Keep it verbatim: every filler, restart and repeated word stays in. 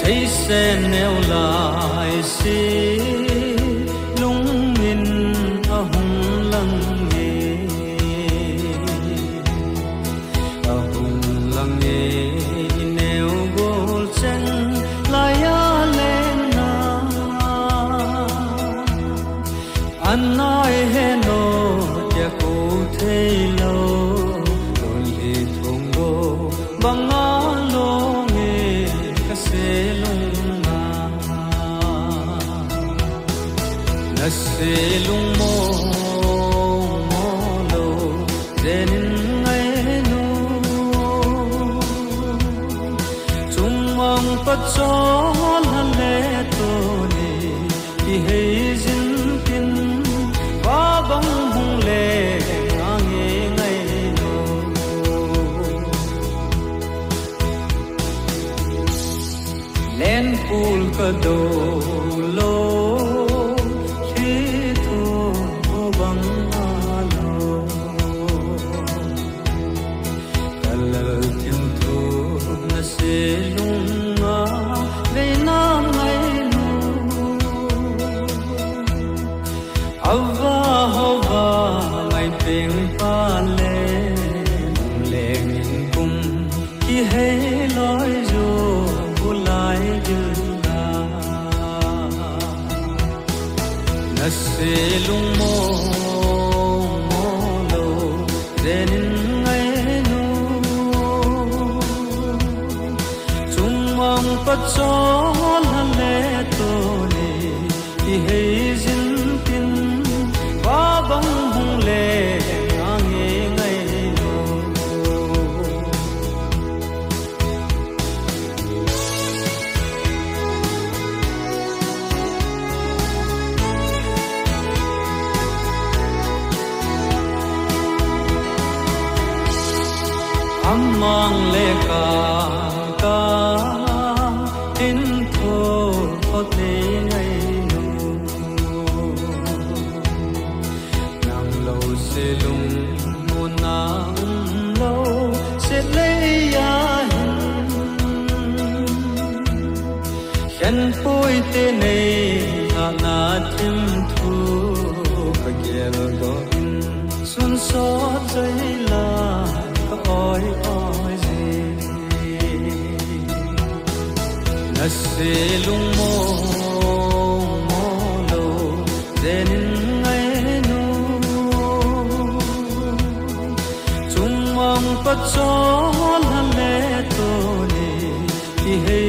sen neo lai si lung in a hung lang ye a hung lang ye neo gol chen la ya len na anai he no ya ko thei lo lon li thong go banga lo nge ka se Nasilung mo mo lo denin ngay nu Tumang patsol hale to ni Ki hay zin kin Babang hung le ngangi ngay nu Len pul ka do lo Nasilung mo mo lo denin ngay nu Tumang patsol hale to ni Ki hay zin kin babang hung le ngangi ngay nu Amang le ka ka tin tho có thể ngày nu nàng lâu se lung muôn nàng lâu se lấy ya khen phôi te này na tim thu ka gel go sun so chai la oi oi gì Nasilung mo mo lo denin ngay nu Tumang patsol hale to ni Ki hay